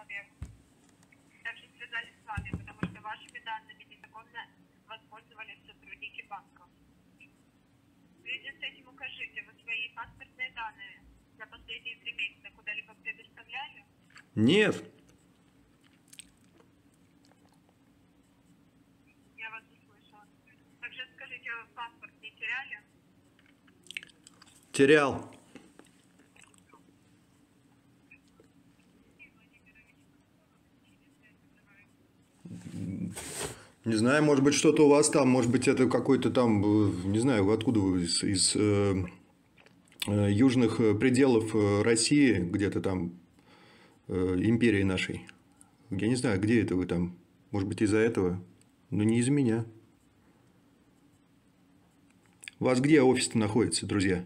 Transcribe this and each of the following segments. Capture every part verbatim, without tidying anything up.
человек. Также связались с вами, потому что вашими данными незаконно воспользовались сотрудники банка. В связи с этим укажите, вы свои паспортные данные за последние три месяца куда-либо предоставляли? Нет. Я вас услышала. Также скажите, вы паспорт не теряли? Терял. Не знаю, может быть, что-то у вас там, может быть, это какой-то там, не знаю, откуда вы, из, из э, э, южных пределов России, где-то там, э, империи нашей. Я не знаю, где это вы там, может быть, из-за этого, но не из меня. У вас где офис-то находится, друзья?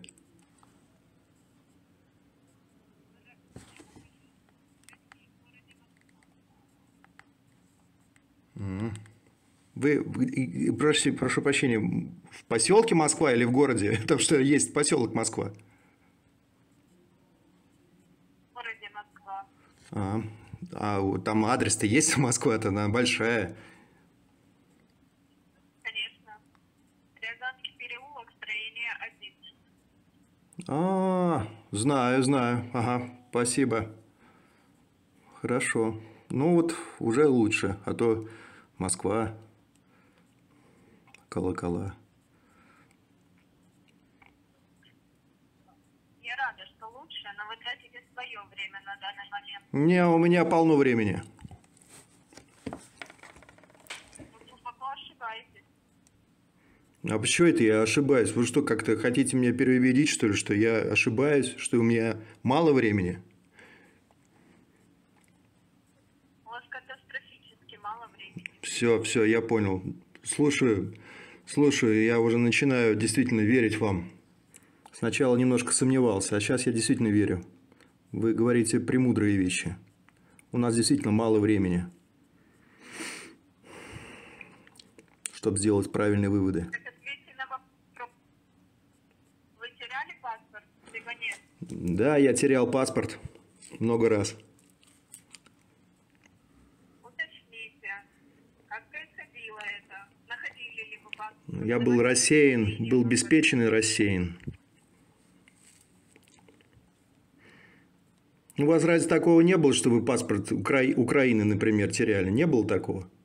Вы, вы прошу, прошу прощения, в поселке Москва или в городе? Потому что есть поселок Москва. В городе Москва. А, а вот там адрес-то есть, Москва-то, она большая. Конечно. Рязанский переулок, строение один. А, знаю, знаю. Ага, спасибо. Хорошо. Ну вот уже лучше, а то Москва, колокола. Я рада, что лучше, но вы тратите свое время на данный момент. Не, у меня полно времени. Вы глубоко ошибаетесь. А почему это я ошибаюсь? Вы что, как-то хотите меня переубедить, что ли, что я ошибаюсь, что у меня мало времени? У вас катастрофически мало времени. Все, все, я понял. Слушаю, слушаю, я уже начинаю действительно верить вам. Сначала немножко сомневался, а сейчас я действительно верю. Вы говорите премудрые вещи. У нас действительно мало времени, чтобы сделать правильные выводы. Так ответьте на вопрос. Вы теряли паспорт, либо нет? Да, я терял паспорт много раз. Уточните, как происходило это? Находили ли вы паспорт? Я был рассеян, был обеспечен и рассеян. У вас разве такого не было, что вы паспорт Укра... Украины, например, теряли? Не было такого?